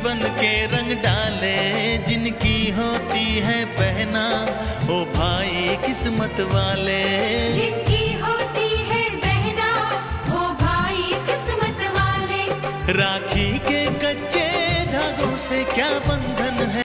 जीवन के रंग डाले, जिनकी होती है पहना ओ भाई किस्मत वाले। जिनकी होती है बहना ओ भाई किस्मत वाले। राखी के कच्चे धागों से क्या बंधन है।